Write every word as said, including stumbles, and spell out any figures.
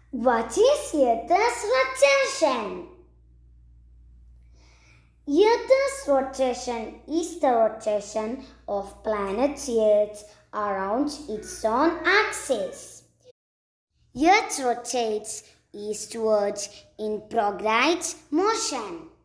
What is Earth's rotation? Earth's rotation is the rotation of planet Earth around its own axis. Earth rotates eastwards in prograde motion.